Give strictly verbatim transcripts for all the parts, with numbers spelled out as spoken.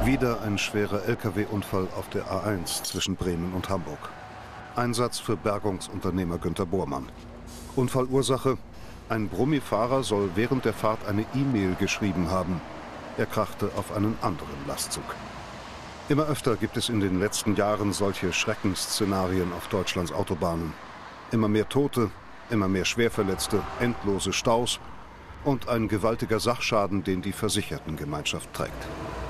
Wieder ein schwerer L K W-Unfall auf der A eins zwischen Bremen und Hamburg. Einsatz für Bergungsunternehmer Günter Bormann. Unfallursache: ein Brummifahrer soll während der Fahrt eine E-Mail geschrieben haben. Er krachte auf einen anderen Lastzug. Immer öfter gibt es in den letzten Jahren solche Schreckensszenarien auf Deutschlands Autobahnen. Immer mehr Tote, immer mehr Schwerverletzte, endlose Staus und ein gewaltiger Sachschaden, den die Versichertengemeinschaft trägt.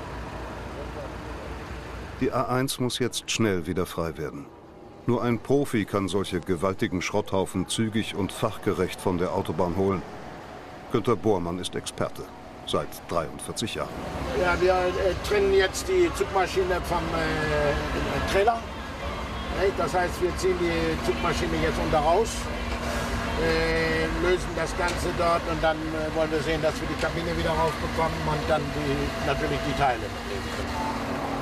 Die A eins muss jetzt schnell wieder frei werden. Nur ein Profi kann solche gewaltigen Schrotthaufen zügig und fachgerecht von der Autobahn holen. Günter Bormann ist Experte, seit dreiundvierzig Jahren. Ja, wir äh, trennen jetzt die Zugmaschine vom äh, Trailer. Das heißt, wir ziehen die Zugmaschine jetzt unter raus, äh, lösen das Ganze dort und dann äh, wollen wir sehen, dass wir die Kabine wieder rausbekommen und dann die, natürlich die Teile mitnehmen können.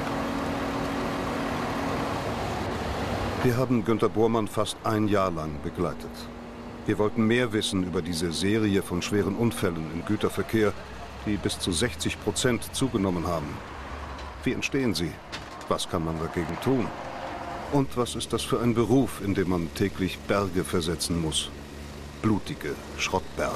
Wir haben Günter Bormann fast ein Jahr lang begleitet. Wir wollten mehr wissen über diese Serie von schweren Unfällen im Güterverkehr, die bis zu sechzig Prozent zugenommen haben. Wie entstehen sie? Was kann man dagegen tun? Und was ist das für ein Beruf, in dem man täglich Berge versetzen muss? Blutige Schrottberge.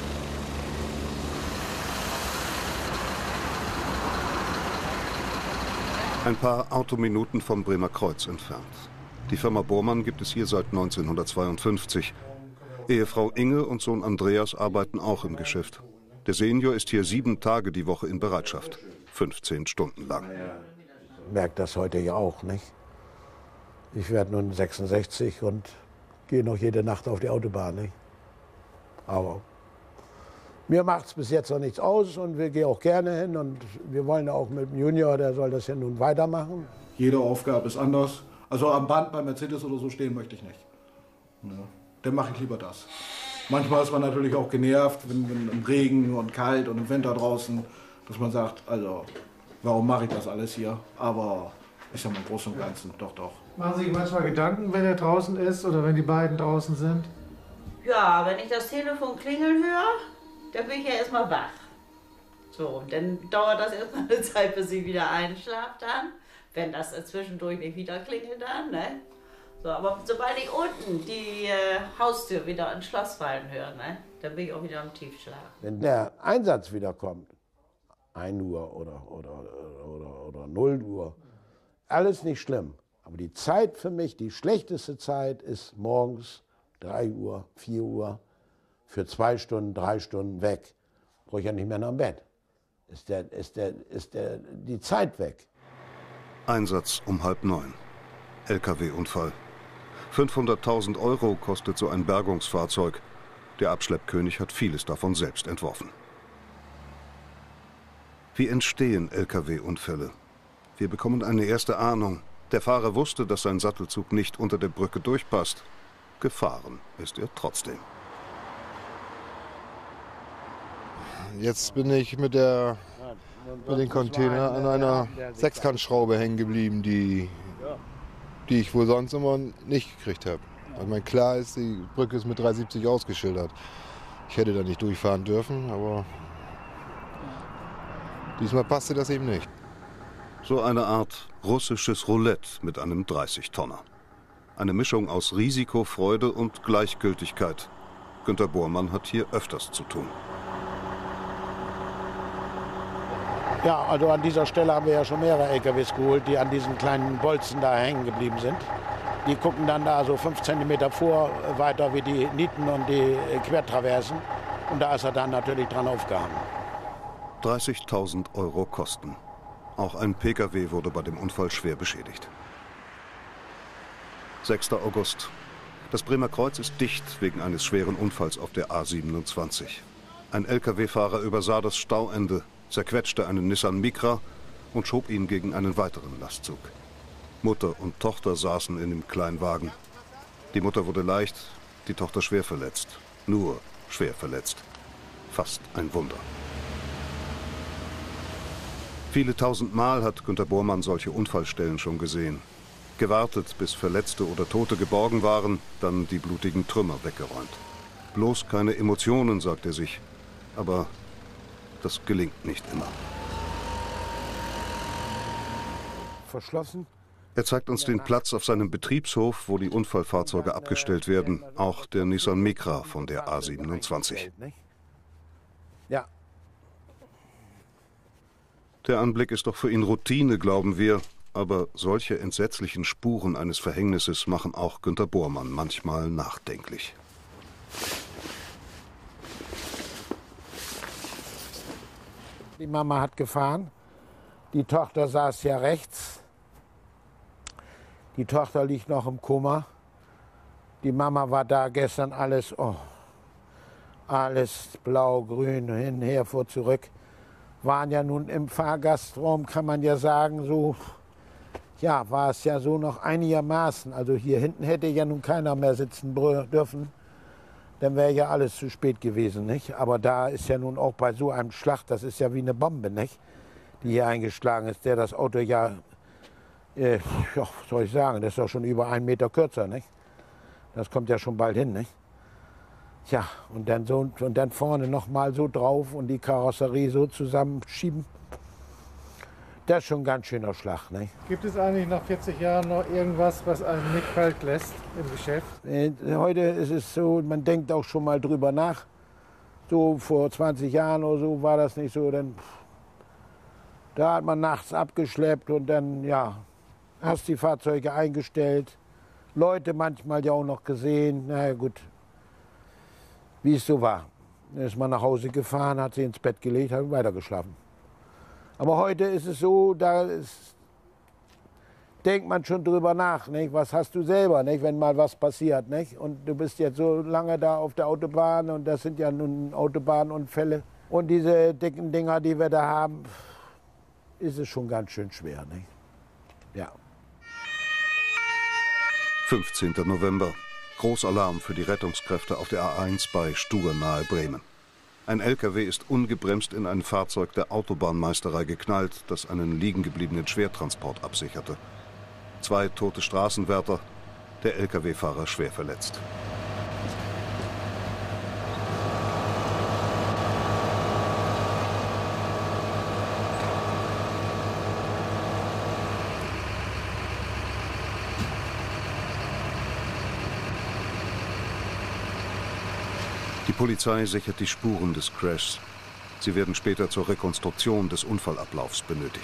Ein paar Autominuten vom Bremer Kreuz entfernt. Die Firma Bormann gibt es hier seit neunzehnhundertzweiundfünfzig. Ehefrau Inge und Sohn Andreas arbeiten auch im Geschäft. Der Senior ist hier sieben Tage die Woche in Bereitschaft, fünfzehn Stunden lang. Ich merke das heute ja auch, nicht? Ich werde nun sechsundsechzig und gehe noch jede Nacht auf die Autobahn, nicht? Aber mir macht es bis jetzt noch nichts aus und wir gehen auch gerne hin und wir wollen auch mit dem Junior, der soll das ja nun weitermachen. Jede Aufgabe ist anders. Also am Band bei Mercedes oder so stehen möchte ich nicht. Ja, dann mache ich lieber das. Manchmal ist man natürlich auch genervt, wenn, wenn im Regen und kalt und im Winter draußen, dass man sagt, also warum mache ich das alles hier? Aber ich sage mal im Großen und Ganzen, doch, doch. Machen Sie sich manchmal Gedanken, wenn er draußen ist oder wenn die beiden draußen sind? Ja, wenn ich das Telefon klingeln höre, dann bin ich ja erstmal wach. So, und dann dauert das erstmal eine Zeit, bis ich wieder einschlafe dann. Wenn das zwischendurch nicht wieder klingelt dann, ne? So, aber sobald ich unten die äh, Haustür wieder ans Schloss fallen höre, ne, dann bin ich auch wieder im Tiefschlaf. Wenn der Einsatz wieder kommt, ein Uhr oder, oder, oder, oder null Uhr, alles nicht schlimm. Aber die Zeit für mich, die schlechteste Zeit ist morgens drei Uhr, vier Uhr, für zwei Stunden, drei Stunden weg. Brauche ich ja nicht mehr nach dem Bett. Ist, der, ist, der, ist der, die Zeit weg. Einsatz um halb neun. L K W-Unfall. fünfhunderttausend Euro kostet so ein Bergungsfahrzeug. Der Abschleppkönig hat vieles davon selbst entworfen. Wie entstehen L K W-Unfälle? Wir bekommen eine erste Ahnung. Der Fahrer wusste, dass sein Sattelzug nicht unter der Brücke durchpasst. Gefahren ist er trotzdem. Jetzt bin ich mit der mit den Container an einer Sechskantschraube hängen geblieben, die, die ich wohl sonst immer nicht gekriegt habe. Ich meine, klar ist, die Brücke ist mit drei siebzig ausgeschildert. Ich hätte da nicht durchfahren dürfen, aber diesmal passte das eben nicht. So eine Art russisches Roulette mit einem dreißig Tonner. Eine Mischung aus Risiko, Freude und Gleichgültigkeit. Günter Bormann hat hier öfters zu tun. Ja, also an dieser Stelle haben wir ja schon mehrere L K Ws geholt, die an diesen kleinen Bolzen da hängen geblieben sind. Die gucken dann da so fünf Zentimeter vor, weiter wie die Nieten und die Quertraversen. Und da ist er dann natürlich dran aufgehangen. dreißigtausend Euro Kosten. Auch ein P K W wurde bei dem Unfall schwer beschädigt. sechster August. Das Bremer Kreuz ist dicht wegen eines schweren Unfalls auf der A siebenundzwanzig. Ein L K W-Fahrer übersah das Stauende, zerquetschte einen Nissan Micra und schob ihn gegen einen weiteren Lastzug. Mutter und Tochter saßen in dem Kleinwagen. Die Mutter wurde leicht, die Tochter schwer verletzt. Nur schwer verletzt. Fast ein Wunder. Viele tausend Mal hat Günter Bormann solche Unfallstellen schon gesehen. Gewartet, bis Verletzte oder Tote geborgen waren, dann die blutigen Trümmer weggeräumt. Bloß keine Emotionen, sagt er sich. Aber das gelingt nicht immer. verschlossen. Er zeigt uns den Platz auf seinem Betriebshof, wo die Unfallfahrzeuge abgestellt werden. Auch der Nissan Micra von der A siebenundzwanzig. Ja. Der Anblick ist doch für ihn Routine, glauben wir. Aber solche entsetzlichen Spuren eines Verhängnisses machen auch Günter Bormann manchmal nachdenklich. Die Mama hat gefahren. Die Tochter saß ja rechts. Die Tochter liegt noch im Koma. Die Mama war da gestern alles, oh, alles blau, grün, hin, her, vor, zurück. Waren ja nun im Fahrgastraum, kann man ja sagen, so, ja, war es ja so noch einigermaßen. Also hier hinten hätte ja nun keiner mehr sitzen dürfen. Dann wäre ja alles zu spät gewesen, nicht? Aber da ist ja nun auch bei so einem Schlag, das ist ja wie eine Bombe, nicht? Die hier eingeschlagen ist, der das Auto ja, äh, ja, was soll ich sagen, das ist doch schon über einen Meter kürzer, nicht? Das kommt ja schon bald hin, nicht? Ja, und dann, so, und dann vorne noch mal so drauf und die Karosserie so zusammenschieben. Das ist schon ein ganz schöner Schlag, nicht? Gibt es eigentlich nach vierzig Jahren noch irgendwas, was einen nicht kalt lässt im Geschäft? Äh, heute ist es so, man denkt auch schon mal drüber nach. So vor zwanzig Jahren oder so war das nicht so. Dann, da hat man nachts abgeschleppt und dann, ja, hast die Fahrzeuge eingestellt. Leute manchmal ja auch noch gesehen. Na ja, gut, wie es so war. Dann ist man nach Hause gefahren, hat sie ins Bett gelegt, hat weitergeschlafen. Aber heute ist es so, da ist, denkt man schon drüber nach, nicht? Was hast du selber, nicht? Wenn mal was passiert, nicht? Und du bist jetzt so lange da auf der Autobahn und das sind ja nun Autobahnunfälle. Und diese dicken Dinger, die wir da haben, ist es schon ganz schön schwer, nicht? Ja. fünfzehnter November. Großalarm für die Rettungskräfte auf der A eins bei Stuhr nahe Bremen. Ein L K W ist ungebremst in ein Fahrzeug der Autobahnmeisterei geknallt, das einen liegengebliebenen Schwertransport absicherte. Zwei tote Straßenwärter, der L K W-Fahrer schwer verletzt. Die Polizei sichert die Spuren des Crashs. Sie werden später zur Rekonstruktion des Unfallablaufs benötigt.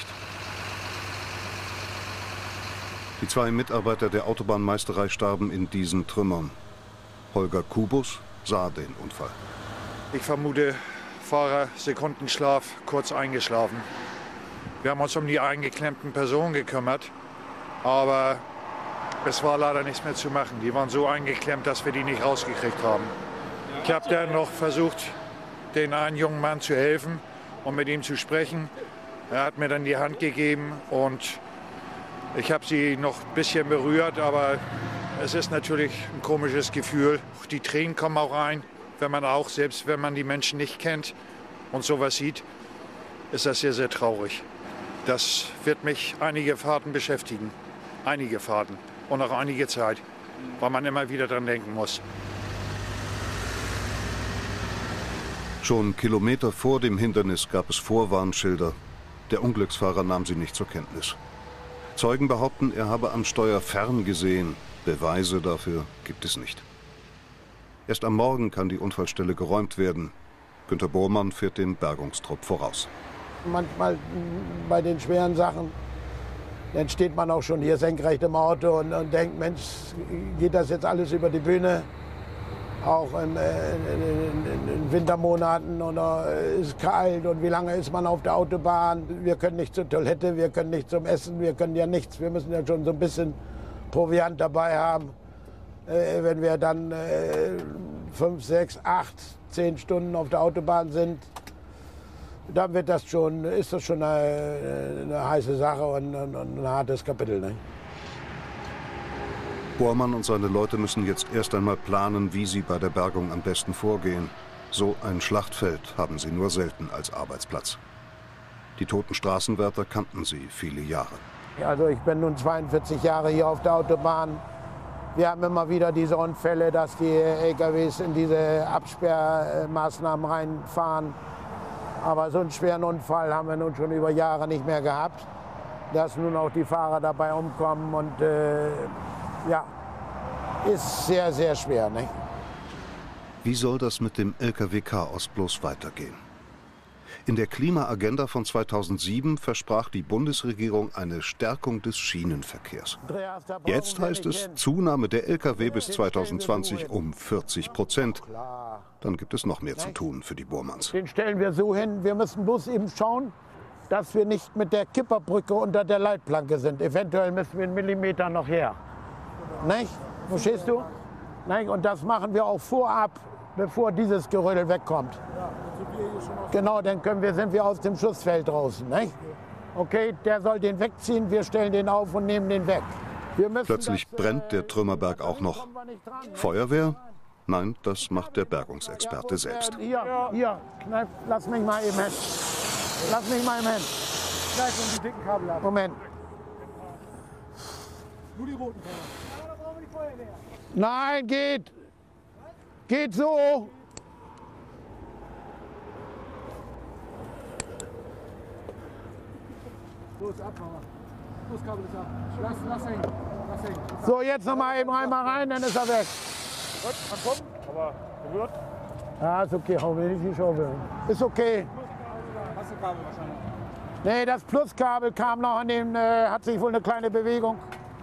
Die zwei Mitarbeiter der Autobahnmeisterei starben in diesen Trümmern. Holger Kubus sah den Unfall. Ich vermute, Fahrer Sekundenschlaf, kurz eingeschlafen. Wir haben uns um die eingeklemmten Personen gekümmert, aber es war leider nichts mehr zu machen. Die waren so eingeklemmt, dass wir die nicht rausgekriegt haben. Ich habe dann noch versucht, den einen jungen Mann zu helfen und mit ihm zu sprechen. Er hat mir dann die Hand gegeben und ich habe sie noch ein bisschen berührt, aber es ist natürlich ein komisches Gefühl. Die Tränen kommen auch rein, wenn man auch, selbst wenn man die Menschen nicht kennt und sowas sieht, ist das sehr, sehr traurig. Das wird mich einige Fahrten beschäftigen, einige Fahrten und auch einige Zeit, weil man immer wieder dran denken muss. Schon Kilometer vor dem Hindernis gab es Vorwarnschilder. Der Unglücksfahrer nahm sie nicht zur Kenntnis. Zeugen behaupten, er habe am Steuer ferngesehen. Beweise dafür gibt es nicht. Erst am Morgen kann die Unfallstelle geräumt werden. Günter Bormann führt den Bergungstrupp voraus. Manchmal bei den schweren Sachen, dann steht man auch schon hier senkrecht im Auto und, und denkt, Mensch, geht das jetzt alles über die Bühne? Auch in, in, in, in Wintermonaten oder ist es kalt und wie lange ist man auf der Autobahn? Wir können nicht zur Toilette, wir können nicht zum Essen, wir können ja nichts. Wir müssen ja schon so ein bisschen Proviant dabei haben. Äh, wenn wir dann äh, fünf, sechs, acht, zehn Stunden auf der Autobahn sind, dann wird das schon, ist das schon eine, eine heiße Sache und, und, und ein hartes Kapitel. Ne? Bormann und seine Leute müssen jetzt erst einmal planen, wie sie bei der Bergung am besten vorgehen. So ein Schlachtfeld haben sie nur selten als Arbeitsplatz. Die toten Straßenwärter kannten sie viele Jahre. Also ich bin nun zweiundvierzig Jahre hier auf der Autobahn. Wir haben immer wieder diese Unfälle, dass die L K Ws in diese Absperrmaßnahmen reinfahren. Aber so einen schweren Unfall haben wir nun schon über Jahre nicht mehr gehabt. dass nun auch die Fahrer dabei umkommen. Und äh, ja, ist sehr, sehr schwer. Ne? Wie soll das mit dem L K W-Chaos bloß weitergehen? In der Klimaagenda von zweitausendsieben versprach die Bundesregierung eine Stärkung des Schienenverkehrs. Jetzt heißt es Zunahme der L K W bis zweitausendzwanzig um vierzig Prozent. Dann gibt es noch mehr zu tun für die Bormanns. Den stellen wir so hin, wir müssen bloß eben schauen, dass wir nicht mit der Kipperbrücke unter der Leitplanke sind. Eventuell müssen wir einen Millimeter noch her. Nicht? Verstehst du? Nicht? Und das machen wir auch vorab, bevor dieses Gerödel wegkommt. Genau, dann können wir, sind wir aus dem Schussfeld draußen. Nicht? Okay, der soll den wegziehen, wir stellen den auf und nehmen den weg. Wir Plötzlich das, brennt der Trümmerberg auch noch. Feuerwehr? Nein, das macht der Bergungsexperte ja, selbst. Hier, hier, kneif, lass mich mal eben hin. Lass mich mal eben hin. Gleich um die dicken Kabel ab. Moment. Nur die roten Kabel. Nein, geht. Geht so. Los, abmachen. Los, Kabel ist ab. Lass, lass hängen. Lass hängen. So, jetzt noch mal eben rein, mal rein, dann ist er weg. Gut, kann kommen, aber berührt. Ja, ist okay, hau mir nicht die Schaufel. Ist okay. Hast du Kabel wahrscheinlich? Nee, das Pluskabel kam noch an den, äh, hat sich wohl eine kleine Bewegung.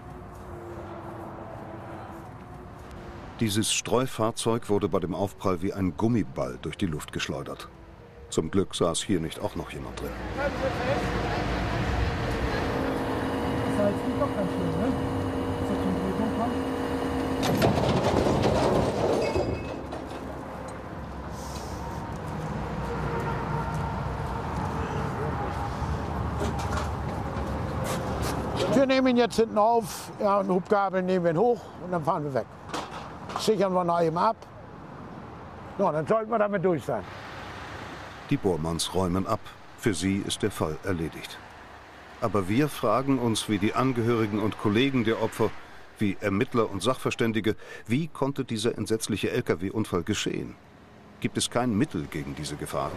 Dieses Streufahrzeug wurde bei dem Aufprall wie ein Gummiball durch die Luft geschleudert. Zum Glück saß hier nicht auch noch jemand drin. Das heißt, die doch ganz schön, ne? Dass er zum Bewegung kommt. Wir nehmen ihn jetzt hinten auf, ja, einen Hubgabel nehmen wir ihn hoch und dann fahren wir weg. Sichern wir noch eben ab. No, dann sollten wir damit durch sein. Die Bormanns räumen ab. Für sie ist der Fall erledigt. Aber wir fragen uns, wie die Angehörigen und Kollegen der Opfer, wie Ermittler und Sachverständige, wie konnte dieser entsetzliche L K W-Unfall geschehen? Gibt es kein Mittel gegen diese Gefahren?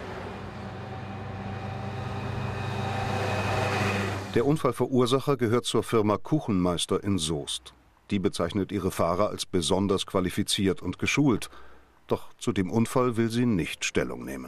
Der Unfallverursacher gehört zur Firma Kuchenmeister in Soest. Die bezeichnet ihre Fahrer als besonders qualifiziert und geschult. Doch zu dem Unfall will sie nicht Stellung nehmen.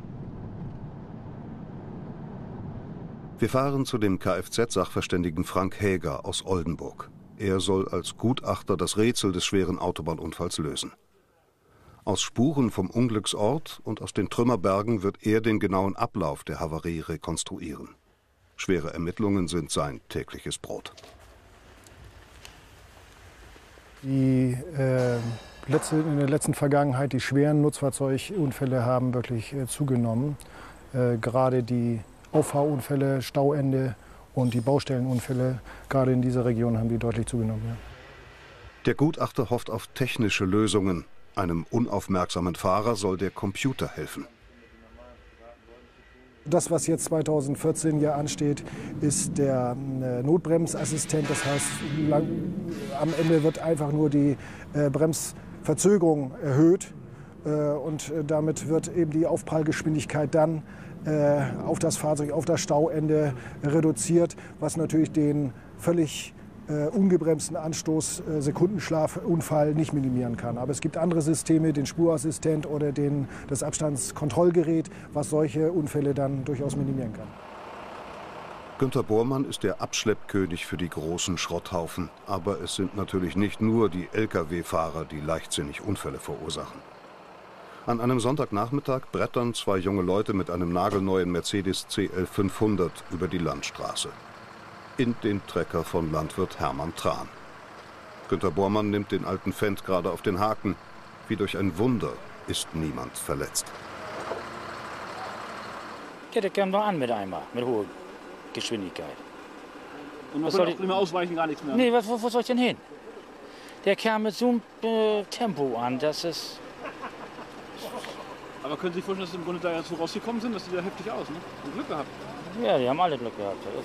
Wir fahren zu dem Kfz-Sachverständigen Frank Häger aus Oldenburg. Er soll als Gutachter das Rätsel des schweren Autobahnunfalls lösen. Aus Spuren vom Unglücksort und aus den Trümmerbergen wird er den genauen Ablauf der Havarie rekonstruieren. Schwere Ermittlungen sind sein tägliches Brot. Die äh, letzte, in der letzten Vergangenheit, die schweren Nutzfahrzeugunfälle haben wirklich äh, zugenommen. Äh, gerade die Auffahrunfälle, Stauende und die Baustellenunfälle, gerade in dieser Region, haben die deutlich zugenommen. Ja. Der Gutachter hofft auf technische Lösungen. Einem unaufmerksamen Fahrer soll der Computer helfen. Das, was jetzt zweitausendvierzehn ja ansteht, ist der äh, Notbremsassistent. Das heißt, lang, am Ende wird einfach nur die äh, Bremsverzögerung erhöht. Äh, und äh, damit wird eben die Aufprallgeschwindigkeit dann äh, auf das Fahrzeug, auf das Stauende reduziert, was natürlich den völlig äh, ungebremsten Anstoß, äh, Sekundenschlafunfall nicht minimieren kann. Aber es gibt andere Systeme, den Spurassistent oder den, das Abstandskontrollgerät, was solche Unfälle dann durchaus minimieren kann. Günter Bormann ist der Abschleppkönig für die großen Schrotthaufen. Aber es sind natürlich nicht nur die L K W-Fahrer, die leichtsinnig Unfälle verursachen. An einem Sonntagnachmittag brettern zwei junge Leute mit einem nagelneuen Mercedes C L fünfhundert über die Landstraße. In den Trecker von Landwirt Hermann Tran. Günter Bormann nimmt den alten Fendt gerade auf den Haken. Wie durch ein Wunder ist niemand verletzt. Ja, der kam noch an mit einmal, mit hoher Geschwindigkeit. Und was soll ich mehr ausweichen, gar nichts mehr? Nee, was, wo, wo soll ich denn hin? Der kam mit so einem äh, Tempo an, dass es... Aber können Sie sich vorstellen, dass Sie im Grunde da jetzt so rausgekommen sind? Das sieht ja heftig aus, ne? Und Glück gehabt. Ja, die haben alle Glück gehabt. Das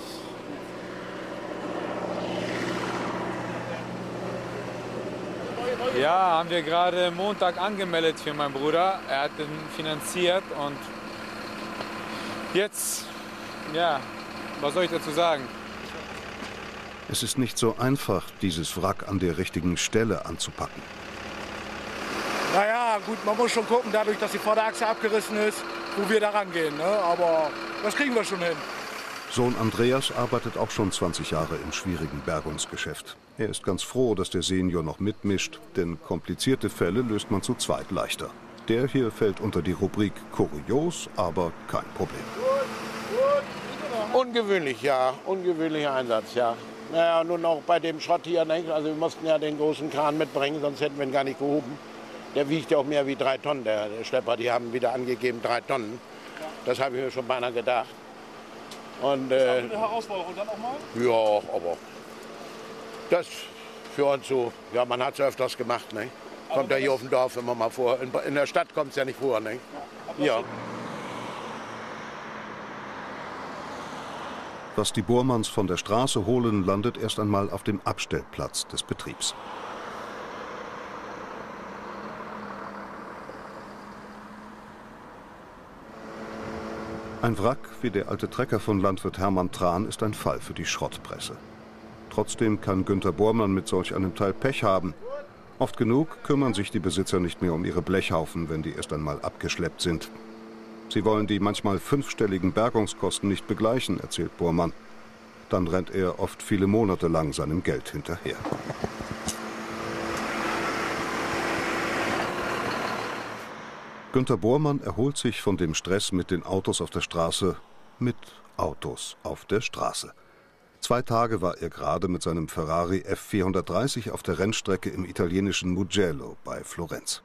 Ja, haben wir gerade Montag angemeldet für meinen Bruder. Er hat den finanziert und jetzt, ja, Was soll ich dazu sagen? Es ist nicht so einfach, dieses Wrack an der richtigen Stelle anzupacken. Naja, gut, man muss schon gucken, dadurch, dass die Vorderachse abgerissen ist, wo wir da rangehen. Ne? Aber das kriegen wir schon hin. Sohn Andreas arbeitet auch schon zwanzig Jahre im schwierigen Bergungsgeschäft. Er ist ganz froh, dass der Senior noch mitmischt, denn komplizierte Fälle löst man zu zweit leichter. Der hier fällt unter die Rubrik kurios, aber kein Problem. Ungewöhnlich, ja. Ungewöhnlicher Einsatz, ja. Naja, nun auch bei dem Schrott hier, nicht? Also wir mussten ja den großen Kran mitbringen, sonst hätten wir ihn gar nicht gehoben. Der wiegt ja auch mehr wie drei Tonnen, der, der Schlepper. Die haben wieder angegeben drei Tonnen. Das habe ich mir schon beinahe gedacht. Und, das ist äh, auch eine Herausforderung dann auch mal? Ja, aber das für uns so, ja, man hat es öfters gemacht, ne? Kommt ja hier auf dem Dorf immer mal vor. In, in der Stadt kommt es ja nicht vor, ne? Ja. Was die Bohrmanns von der Straße holen, landet erst einmal auf dem Abstellplatz des Betriebs. Ein Wrack wie der alte Trecker von Landwirt Hermann Tran ist ein Fall für die Schrottpresse. Trotzdem kann Günter Bohrmann mit solch einem Teil Pech haben. Oft genug kümmern sich die Besitzer nicht mehr um ihre Blechhaufen, wenn die erst einmal abgeschleppt sind. Sie wollen die manchmal fünfstelligen Bergungskosten nicht begleichen, erzählt Bohrmann. Dann rennt er oft viele Monate lang seinem Geld hinterher. Günter Bohrmann erholt sich von dem Stress mit den Autos auf der Straße mit Autos auf der Straße. Zwei Tage war er gerade mit seinem Ferrari F vierhundertdreißig auf der Rennstrecke im italienischen Mugello bei Florenz.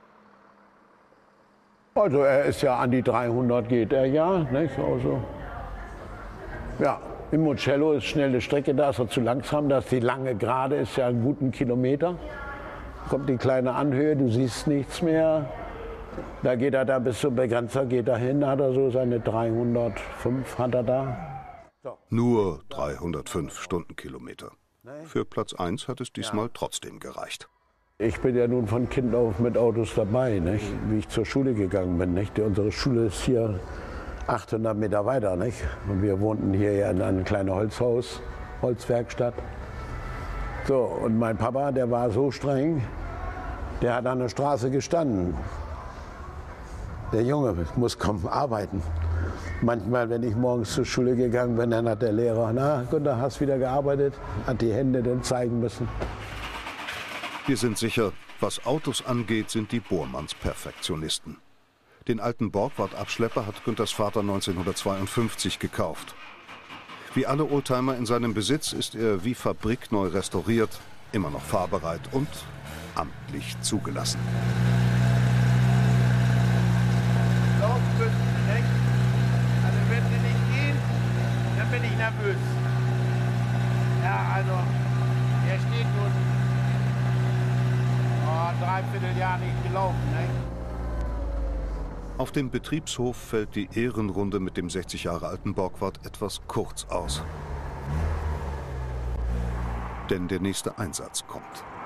Also er ist ja an die dreihundert geht er ja, nicht? Also, ja, im Mugello ist schnelle Strecke, da ist er zu langsam, da ist die lange Gerade, ist ja einen guten Kilometer. Kommt die kleine Anhöhe, du siehst nichts mehr. Da geht er da bis zum Begrenzer, geht er hin, hat er so seine dreihundertfünf, hat er da. So. Nur dreihundertfünf Stundenkilometer. Für Platz eins hat es diesmal ja. trotzdem gereicht. Ich bin ja nun von Kind auf mit Autos dabei, nicht? Wie ich zur Schule gegangen bin. Nicht? Unsere Schule ist hier achthundert Meter weiter. Nicht? Und wir wohnten hier ja in einem kleinen Holzhaus, Holzwerkstatt. So, und mein Papa, der war so streng, der hat an der Straße gestanden. Der Junge muss kommen, arbeiten. Manchmal, wenn ich morgens zur Schule gegangen bin, dann hat der Lehrer, na, Günter, hast wieder gearbeitet, hat die Hände dann zeigen müssen. Wir sind sicher, was Autos angeht, sind die Bohrmanns Perfektionisten. Den alten Borgward-Abschlepper hat Günthers Vater neunzehnhundertzweiundfünfzig gekauft. Wie alle Oldtimer in seinem Besitz ist er wie fabrikneu restauriert, immer noch fahrbereit und amtlich zugelassen. Also wenn sie nicht gehen, dann bin ich nervös. Ja, also, der steht nun oh, dreiviertel Jahr nicht gelaufen. Ne? Auf dem Betriebshof fällt die Ehrenrunde mit dem sechzig Jahre alten Borgward etwas kurz aus. Denn der nächste Einsatz kommt.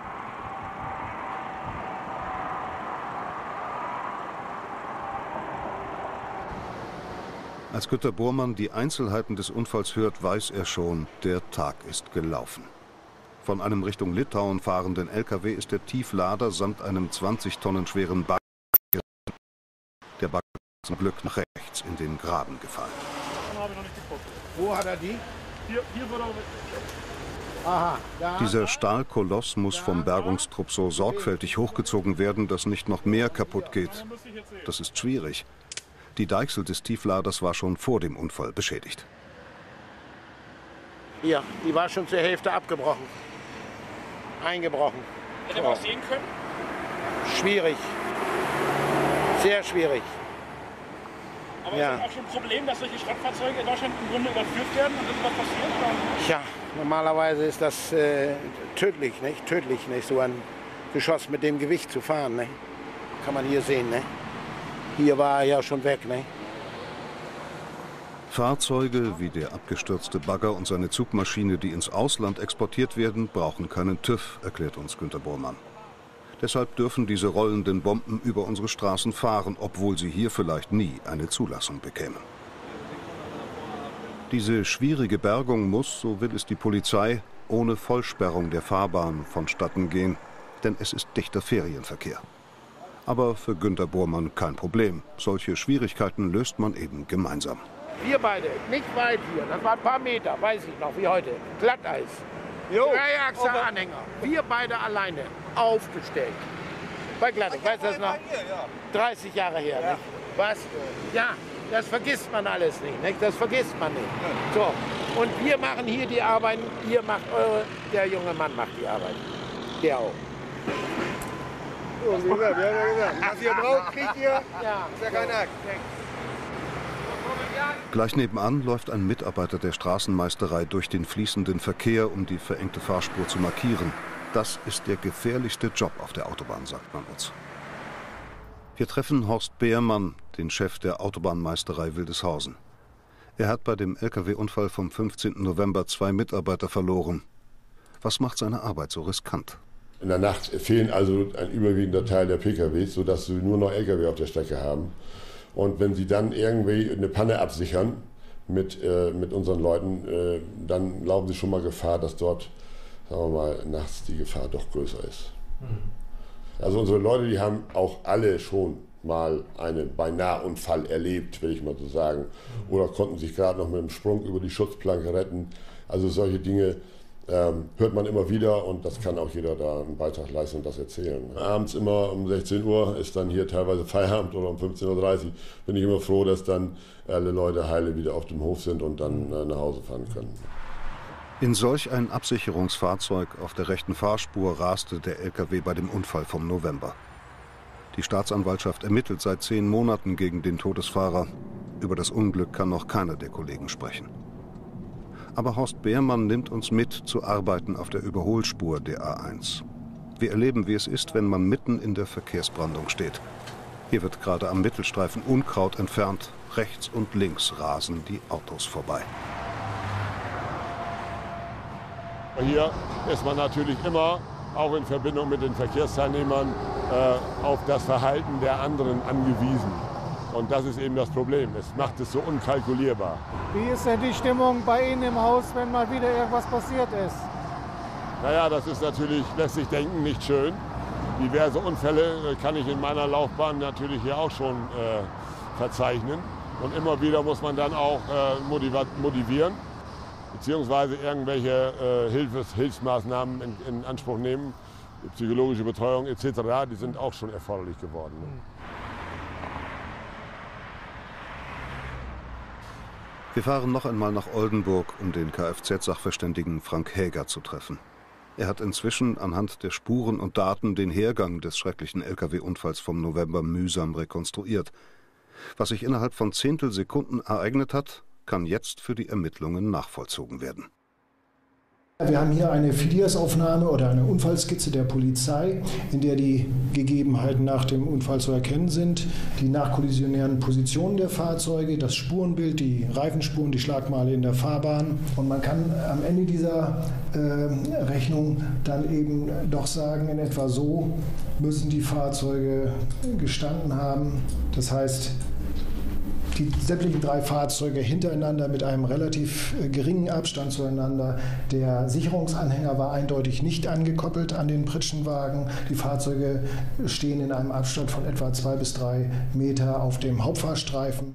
Als Günter Bohrmann die Einzelheiten des Unfalls hört, weiß er schon, der Tag ist gelaufen. Von einem Richtung Litauen fahrenden L K W ist der Tieflader samt einem zwanzig Tonnen schweren Bagger. Der Bagger ist zum Glück nach rechts in den Graben gefallen. Wo hat er die? Hier, hier wurde er. Aha, da. Dieser Stahlkoloss muss vom Bergungstrupp so sorgfältig hochgezogen werden, dass nicht noch mehr kaputt geht. Das ist schwierig. Die Deichsel des Tiefladers war schon vor dem Unfall beschädigt. Hier, die war schon zur Hälfte abgebrochen. Eingebrochen. Hätte man was sehen können? Schwierig. Sehr schwierig. Aber ja. Ist das auch schon ein Problem, dass solche Schrottfahrzeuge in Deutschland im Grunde überführt werden und irgendwas passiert? Oder? Ja, normalerweise ist das äh, tödlich, nicht? Tödlich, nicht? So ein Geschoss mit dem Gewicht zu fahren, nicht? Kann man hier sehen, nicht? Hier war er ja schon weg, ne? Fahrzeuge wie der abgestürzte Bagger und seine Zugmaschine, die ins Ausland exportiert werden, brauchen keinen TÜV, erklärt uns Günter Bohrmann. Deshalb dürfen diese rollenden Bomben über unsere Straßen fahren, obwohl sie hier vielleicht nie eine Zulassung bekämen. Diese schwierige Bergung muss, so will es die Polizei, ohne Vollsperrung der Fahrbahn vonstatten gehen, denn es ist dichter Ferienverkehr. Aber für Günter Bormann kein Problem. Solche Schwierigkeiten löst man eben gemeinsam. Wir beide, nicht weit hier, das waren ein paar Meter, weiß ich noch, wie heute. Glatteis. Dreiachser-Anhänger. Wir beide alleine aufgestellt. Bei Glatteis, weißt du das noch? dreißig Jahre her, ja. Nicht? Was? Ja, das vergisst man alles nicht, nicht? Das vergisst man nicht. So, und wir machen hier die Arbeit, ihr macht eure, der junge Mann macht die Arbeit. Der auch. So, wie gesagt, wir haben ja gesagt, was ihr braucht, kriegt ihr. Ja. Ist ja kein Akt. Gleich nebenan läuft ein Mitarbeiter der Straßenmeisterei durch den fließenden Verkehr, um die verengte Fahrspur zu markieren. Das ist der gefährlichste Job auf der Autobahn, sagt man uns. Wir treffen Horst Beermann, den Chef der Autobahnmeisterei Wildeshausen. Er hat bei dem L K W-Unfall vom fünfzehnten November zwei Mitarbeiter verloren. Was macht seine Arbeit so riskant? In der Nacht fehlen also ein überwiegender Teil der P K Ws, sodass sie nur noch L K W auf der Strecke haben. Und wenn sie dann irgendwie eine Panne absichern mit, äh, mit unseren Leuten, äh, dann laufen sie schon mal Gefahr, dass dort, sagen wir mal, nachts die Gefahr doch größer ist. Mhm. Also unsere Leute, die haben auch alle schon mal einen Beinahe-Unfall erlebt, will ich mal so sagen. Mhm. Oder konnten sich gerade noch mit einem Sprung über die Schutzplanke retten. Also solche Dinge ähm, hört man immer wieder und das kann auch jeder da einen Beitrag leisten und das erzählen. Abends immer um sechzehn Uhr ist dann hier teilweise Feierabend oder um fünfzehn Uhr dreißig bin ich immer froh, dass dann alle Leute heile wieder auf dem Hof sind und dann äh, nach Hause fahren können. In solch ein Absicherungsfahrzeug auf der rechten Fahrspur raste der L K W bei dem Unfall vom November. Die Staatsanwaltschaft ermittelt seit zehn Monaten gegen den Todesfahrer. Über das Unglück kann noch keiner der Kollegen sprechen. Aber Horst Beermann nimmt uns mit zu Arbeiten auf der Überholspur der A eins. Wir erleben, wie es ist, wenn man mitten in der Verkehrsbrandung steht. Hier wird gerade am Mittelstreifen Unkraut entfernt. Rechts und links rasen die Autos vorbei. Hier ist man natürlich immer, auch in Verbindung mit den Verkehrsteilnehmern, äh, auf das Verhalten der anderen angewiesen. Und das ist eben das Problem. Es macht es so unkalkulierbar. Wie ist denn die Stimmung bei Ihnen im Haus, wenn mal wieder irgendwas passiert ist? Naja, das ist natürlich, lässt sich denken, nicht schön. Diverse Unfälle kann ich in meiner Laufbahn natürlich hier auch schon äh, verzeichnen. Und immer wieder muss man dann auch äh, motivieren, beziehungsweise irgendwelche äh, Hilfs Hilfsmaßnahmen in, in Anspruch nehmen. Die psychologische Betreuung et cetera, die sind auch schon erforderlich geworden. Ne? Wir fahren noch einmal nach Oldenburg, um den Kfz-Sachverständigen Frank Häger zu treffen. Er hat inzwischen anhand der Spuren und Daten den Hergang des schrecklichen L K W-Unfalls vom November mühsam rekonstruiert. Was sich innerhalb von Zehntelsekunden ereignet hat, kann jetzt für die Ermittlungen nachvollzogen werden. Wir haben hier eine Filias-Aufnahme oder eine Unfallskizze der Polizei, in der die Gegebenheiten nach dem Unfall zu erkennen sind, die nachkollisionären Positionen der Fahrzeuge, das Spurenbild, die Reifenspuren, die Schlagmale in der Fahrbahn. Und man kann am Ende dieser äh, Rechnung dann eben doch sagen, in etwa so müssen die Fahrzeuge gestanden haben. Das heißt, die sämtlichen drei Fahrzeuge hintereinander mit einem relativ geringen Abstand zueinander. Der Sicherungsanhänger war eindeutig nicht angekoppelt an den Pritschenwagen. Die Fahrzeuge stehen in einem Abstand von etwa zwei bis drei Meter auf dem Hauptfahrstreifen.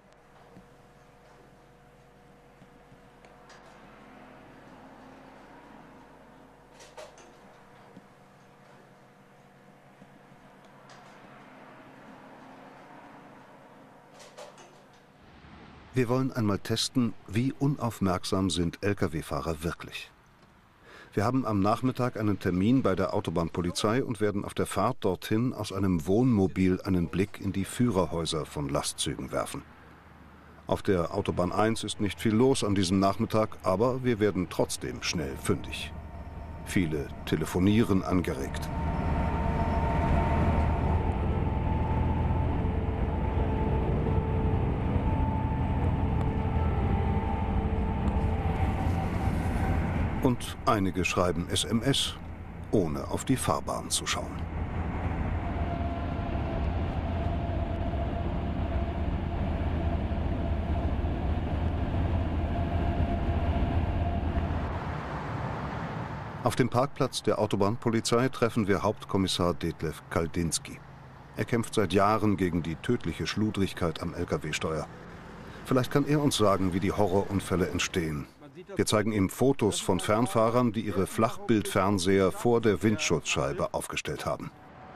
Wir wollen einmal testen, wie unaufmerksam sind L K W-Fahrer wirklich. Wir haben am Nachmittag einen Termin bei der Autobahnpolizei und werden auf der Fahrt dorthin aus einem Wohnmobil einen Blick in die Führerhäuser von Lastzügen werfen. Auf der Autobahn eins ist nicht viel los an diesem Nachmittag, aber wir werden trotzdem schnell fündig. Viele telefonieren angeregt. Und einige schreiben S M S, ohne auf die Fahrbahn zu schauen. Auf dem Parkplatz der Autobahnpolizei treffen wir Hauptkommissar Detlef Kaldinski. Er kämpft seit Jahren gegen die tödliche Schludrigkeit am L K W-Steuer. Vielleicht kann er uns sagen, wie die Horrorunfälle entstehen. Wir zeigen ihm Fotos von Fernfahrern, die ihre Flachbildfernseher vor der Windschutzscheibe aufgestellt haben.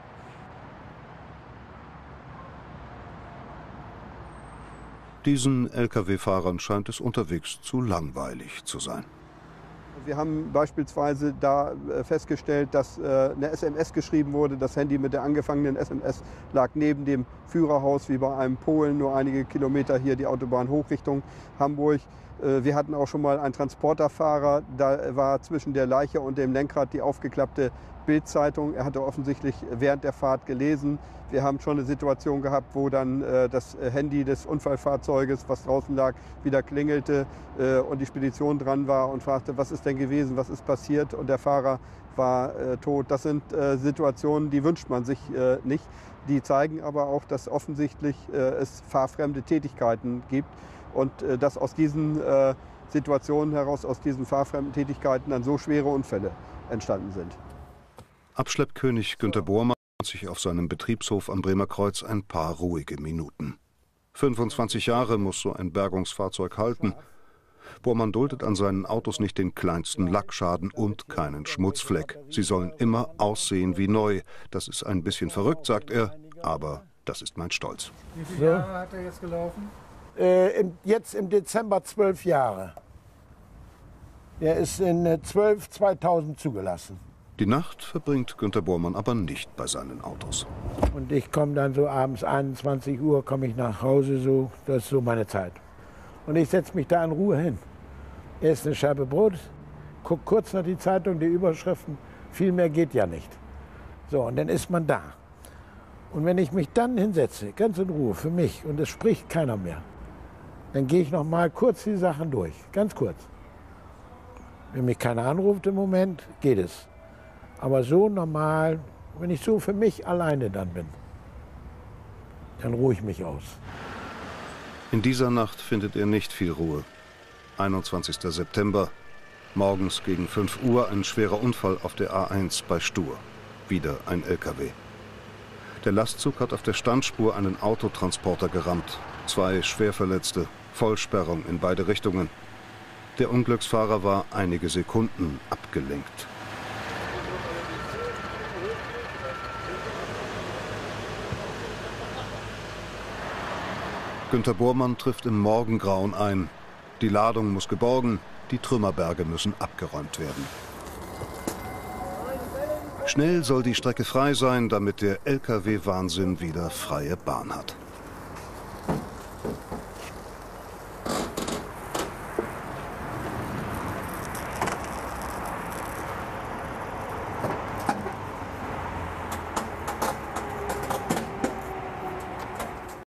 Diesen L K W-Fahrern scheint es unterwegs zu langweilig zu sein. Wir haben beispielsweise da festgestellt, dass eine S M S geschrieben wurde. Das Handy mit der angefangenen S M S lag neben dem Führerhaus, wie bei einem Polen, nur einige Kilometer hier die Autobahn hoch Richtung Hamburg. Wir hatten auch schon mal einen Transporterfahrer, da war zwischen der Leiche und dem Lenkrad die aufgeklappte Bildzeitung. Er hatte offensichtlich während der Fahrt gelesen. Wir haben schon eine Situation gehabt, wo dann äh, das Handy des Unfallfahrzeuges, was draußen lag, wieder klingelte äh, und die Spedition dran war und fragte, was ist denn gewesen, was ist passiert, und der Fahrer war äh, tot. Das sind äh, Situationen, die wünscht man sich äh, nicht. Die zeigen aber auch, dass offensichtlich äh, es fahrfremde Tätigkeiten gibt und äh, dass aus diesen äh, Situationen heraus, aus diesen fahrfremden Tätigkeiten dann so schwere Unfälle entstanden sind. Abschleppkönig Günter Bormann hat sich auf seinem Betriebshof am Bremer Kreuz ein paar ruhige Minuten. fünfundzwanzig Jahre muss so ein Bergungsfahrzeug halten. Bormann duldet an seinen Autos nicht den kleinsten Lackschaden und keinen Schmutzfleck. Sie sollen immer aussehen wie neu. Das ist ein bisschen verrückt, sagt er, aber das ist mein Stolz. Wie viele Jahre hat er jetzt gelaufen? Äh, im, jetzt im Dezember zwölf Jahre. Er ist in zwölf zweitausend zugelassen. Die Nacht verbringt Günter Bormann aber nicht bei seinen Autos. Und ich komme dann so abends einundzwanzig Uhr, komme ich nach Hause, so, das ist so meine Zeit. Und ich setze mich da in Ruhe hin, esse eine Scheibe Brot, gucke kurz nach die Zeitung, die Überschriften, viel mehr geht ja nicht. So, und dann ist man da. Und wenn ich mich dann hinsetze, ganz in Ruhe, für mich, und es spricht keiner mehr, dann gehe ich noch mal kurz die Sachen durch, ganz kurz. Wenn mich keiner anruft im Moment, geht es. Aber so normal, wenn ich so für mich alleine dann bin, dann ruhe ich mich aus. In dieser Nacht findet er nicht viel Ruhe. einundzwanzigster September, morgens gegen fünf Uhr ein schwerer Unfall auf der A eins bei Stur. Wieder ein L K W. Der Lastzug hat auf der Standspur einen Autotransporter gerammt. Zwei Schwerverletzte, Vollsperrung in beide Richtungen. Der Unglücksfahrer war einige Sekunden abgelenkt. Günter Bormann trifft im Morgengrauen ein. Die Ladung muss geborgen, die Trümmerberge müssen abgeräumt werden. Schnell soll die Strecke frei sein, damit der L K W-Wahnsinn wieder freie Bahn hat.